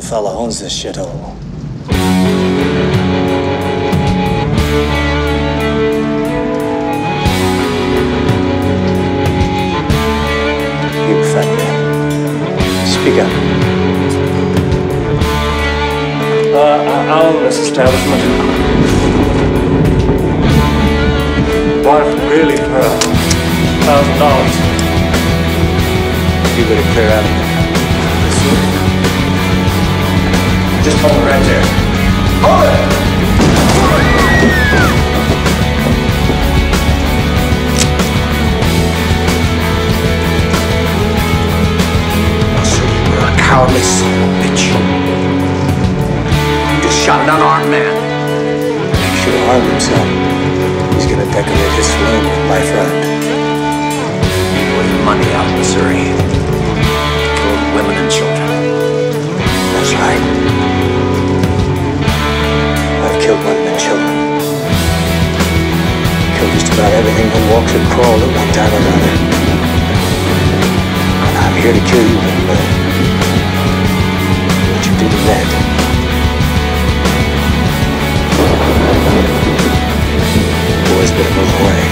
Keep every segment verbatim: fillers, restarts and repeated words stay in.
fella owns this shithole. You fat man. Speak up. Uh, I own this establishment. Wife really proud. Thousand dollars. You better clear out of here. Just hold it right there. Hold it! So you were a cowardly son of a bitch. You just shot an unarmed man. He should have harmed himself. He's gonna decorate his saloon with my friend. With money out of Missouri. Killed women and children. That's right. I've killed women and children. Killed just about everything that walks and crawls at one time or another. And I'm here to kill you, little man. What you do to that? Boys better move away.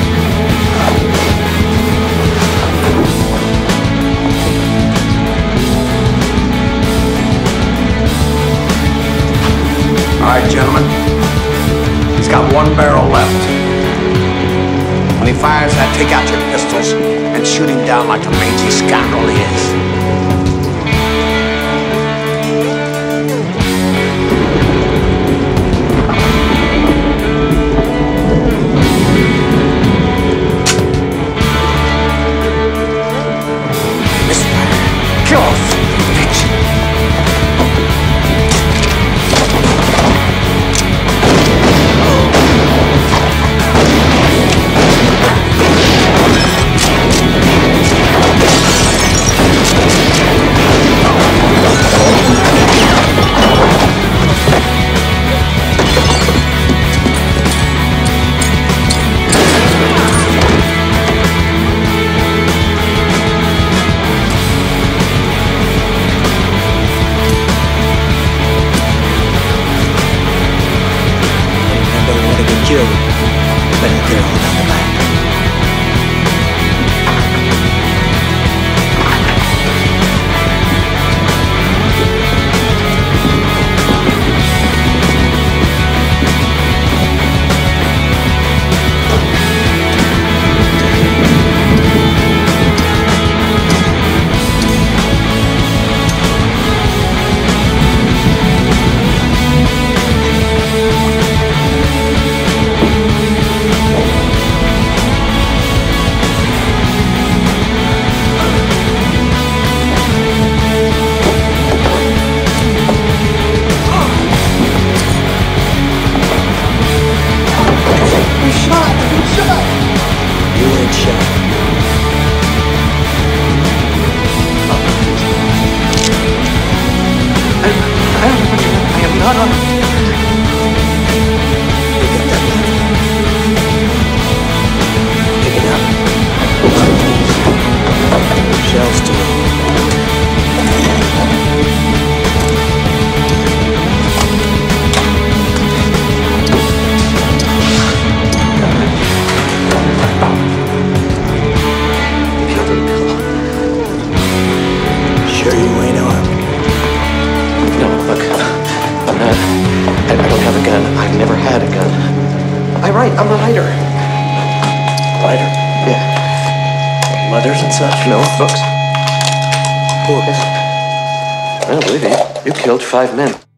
All right, gentlemen. He's got one barrel left. When he fires that, take out your pistols and shoot him down like the mangy scoundrel he is. Kill him, bitch. Killed. Better clear all down the back. Sure you ain't armed? No, look, I'm not. I, I don't have a gun. I've never had a gun. I write. I'm a writer. Writer? Yeah. Letters and such? No, books. Books? I don't believe you. You killed five men.